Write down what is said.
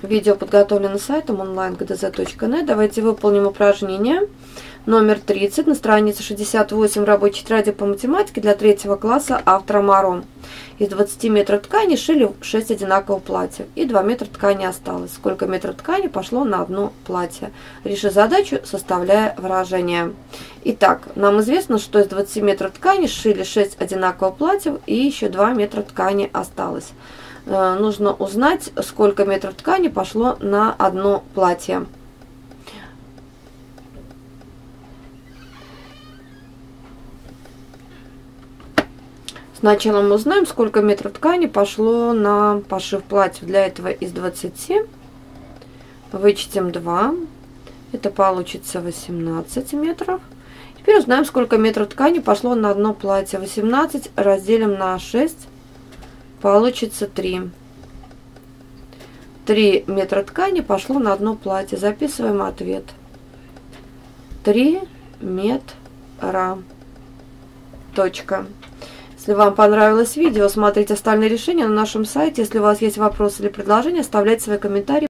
Видео подготовлено сайтом online.gdz.net. Давайте выполним упражнение номер 30 на странице 68 рабочей тетради по математике для 3 класса автора Моро. Из 20 метров ткани шили 6 одинаковых платьев и 2 метра ткани осталось. Сколько метров ткани пошло на одно платье? Реши задачу, составляя выражение. Итак, нам известно, что из 20 метров ткани шили 6 одинаковых платьев и еще 2 метра ткани осталось. Нужно узнать, сколько метров ткани пошло на одно платье. Сначала мы узнаем, сколько метров ткани пошло на пошив платьев. Для этого из 20 вычтем 2. Это получится 18 метров. Теперь узнаем, сколько метров ткани пошло на одно платье. 18 разделим на 6. Получится 3. 3 метра ткани пошло на одно платье. Записываем ответ. 3 метра. Точка. Если вам понравилось видео, смотрите остальные решения на нашем сайте. Если у вас есть вопросы или предложения, оставляйте свои комментарии.